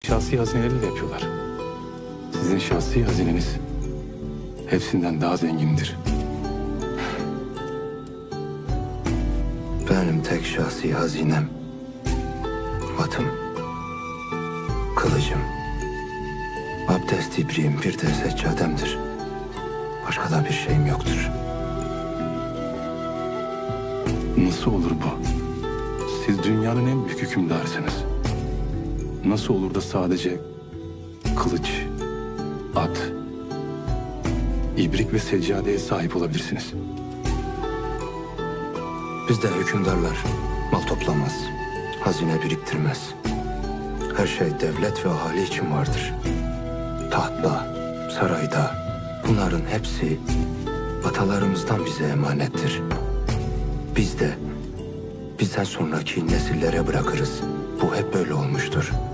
şahsi hazineleriyle yapıyorlar. Sizin şahsi hazineniz hepsinden daha zengindir. Benim tek şahsi hazinem atım, kılıcım, abdest ibriğim, bir de seccademdir. Başka da bir şeyim yoktur. Nasıl olur bu? Siz dünyanın en büyük hükümdarısınız. Nasıl olur da sadece kılıç, at, ibrik ve seccadeye sahip olabilirsiniz? Bizde hükümdarlar mal toplamaz, hazine biriktirmez. Her şey devlet ve ahali için vardır. Tahtta, sarayda, bunların hepsi atalarımızdan bize emanettir. Biz de bizden sonraki nesillere bırakırız. Bu hep böyle olmuştur.